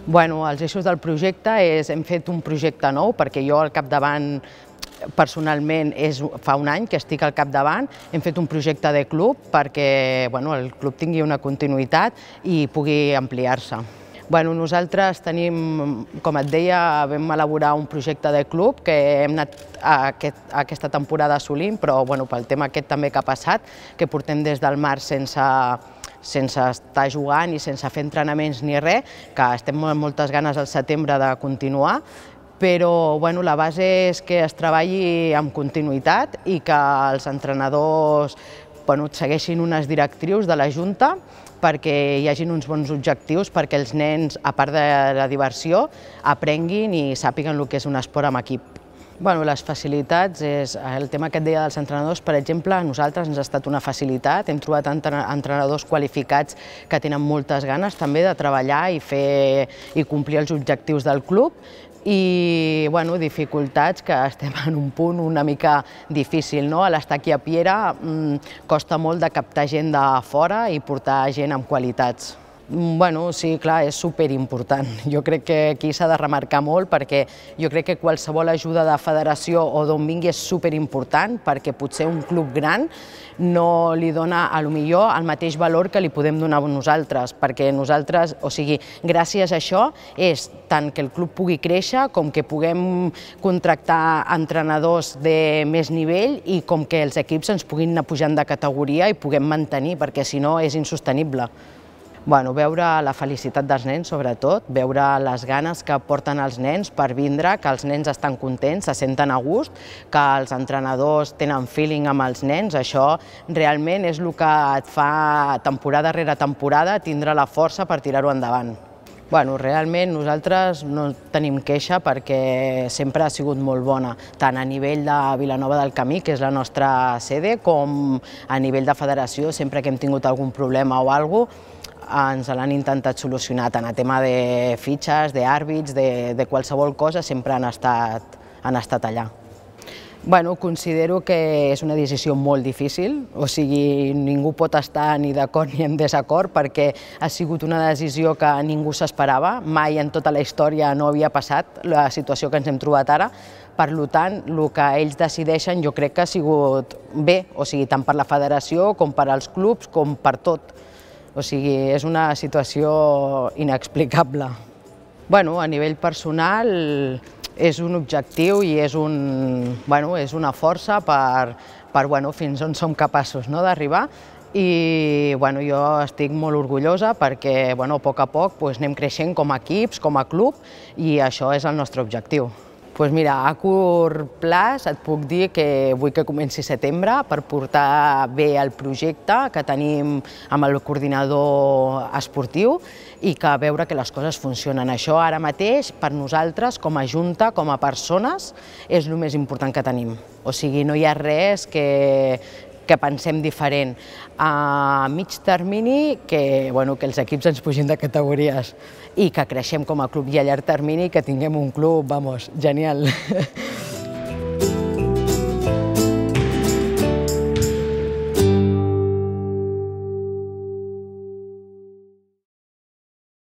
Bueno, els eixos del projecte hem fet un projecte nou, perquè jo al capdavant personalment fa un any que estic al capdavant. Hem fet un projecte de club perquè el club tingui una continuïtat i pugui ampliar-se. Nosaltres tenim, com et deia, vam elaborar un projecte de club que hem anat aquesta temporada assolint, però pel tema aquest també que ha passat, que portem des del març sense estar jugant i sense fer entrenaments ni res, que estem amb moltes ganes al setembre de continuar, però la base és que es treballi amb continuïtat i que els entrenadors segueixin unes directrius de la Junta perquè hi hagin uns bons objectius, perquè els nens, a part de la diversió, aprenguin i sàpiguen el que és un esport amb equip. Les facilitats, el tema que et deia dels entrenadors, per exemple, a nosaltres ens ha estat una facilitat. Hem trobat entrenadors qualificats que tenen moltes ganes també de treballar i complir els objectius del club. I dificultats que estem en un punt una mica difícil. A l'estar aquí a Piera costa molt de captar gent de fora i portar gent amb qualitats. Sí, clar, és superimportant. Jo crec que aquí s'ha de remarcar molt perquè jo crec que qualsevol ajuda de federació o d'on vingui és superimportant perquè potser un club gran no li dona potser el mateix valor que li podem donar nosaltres, perquè nosaltres, gràcies a això, és tant que el club pugui créixer com que puguem contractar entrenadors de més nivell i com que els equips ens puguin anar pujant de categoria i puguem mantenir, perquè si no és insostenible. Veure la felicitat dels nens, sobretot, veure les ganes que porten els nens per vindre, que els nens estan contents, se senten a gust, que els entrenadors tenen feeling amb els nens, això realment és el que et fa temporada rere temporada tindre la força per tirar-ho endavant. Realment nosaltres no tenim queixa perquè sempre ha sigut molt bona, tant a nivell de Vilanova del Camí, que és la nostra sede, com a nivell de federació, sempre que hem tingut algun problema o alguna cosa, ens l'han intentat solucionar, tant a tema de fitxes, d'àrbits, de qualsevol cosa, sempre han estat allà. Considero que és una decisió molt difícil, ningú pot estar ni d'acord ni en desacord perquè ha sigut una decisió que ningú s'esperava, mai en tota la història no havia passat la situació que ens hem trobat ara, per tant, el que ells decideixen jo crec que ha sigut bé, tant per la federació com per als clubs com per tot. És una situació inexplicable. A nivell personal és un objectiu i és una força per fins on som capaços d'arribar i jo estic molt orgullosa perquè a poc a poc anem creixent com a equips, com a club i això és el nostre objectiu. A curt termini et puc dir que vull que comenci setembre per portar bé el projecte que tenim amb el coordinador esportiu i veure que les coses funcionen. Això ara mateix, per nosaltres, com a Junta, com a persones, és el més important que tenim. No hi ha res que pensem diferent. A mig termini, que els equips ens pugin de categories i que creixem com a club, i a llarg termini que tinguem un club, genial.